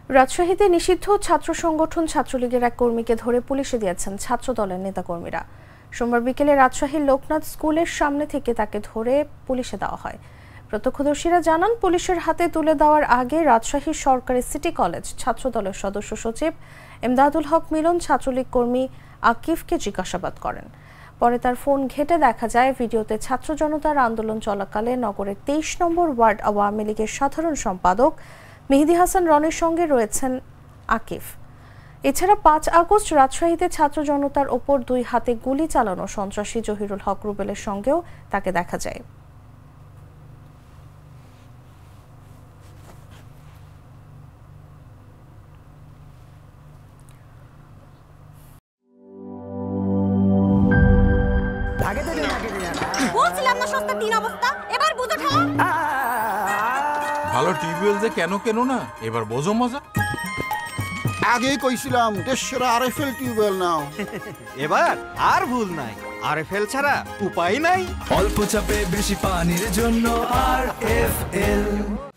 রাজশাহীতে নিষিদ্ধ ছাত্র সংগঠন ছাত্রলীগের এক কর্মীকে ধরে পুলিশে দিয়েছেন ছাত্র দলের নেতাকর্মীরা। সোমবার বিকেলে রাজশাহীর লোকনাথ স্কুলের সামনে থেকে তাকে ধরে পুলিশে দেওয়া হয়। প্রত্যক্ষদর্শীরা জানান, পুলিশের হাতে তুলে দেওয়ার আগে রাজশাহী সরকারি সিটি কলেজ ছাত্র দলের সদস্য সচিব এমদাদুল হক মিলন ছাত্রলীগ কর্মী আকিফকে জিজ্ঞাসাবাদ করেন। পরে তার ফোন ঘেঁটে দেখা যায়, ভিডিওতে ছাত্র জনতার আন্দোলন চলাকালে নগরের 23 নম্বর ওয়ার্ড আওয়ামী লীগের সাধারণ সম্পাদক মেহেদী হাসান রনির সঙ্গে রয়েছেন আকিফ। এছাড়া 5 আগস্ট রাজশাহীতে ছাত্র জনতার ওপর 2 হাতে গুলি চালানো সন্ত্রাসী জহিরুল হক রুবেলের সঙ্গেও তাকে দেখা যায়। ভালো টিউবওয়েল যে কেন না এবার বোঝো মজা। আগেই কইছিলাম দেশের আরএফএল টিউবওয়েল নাও। এবার আর ভুল নাই, আরএফএল ছাড়া উপায় নাই। অল্প চাপে বেশি পানির জন্য আরএফএল।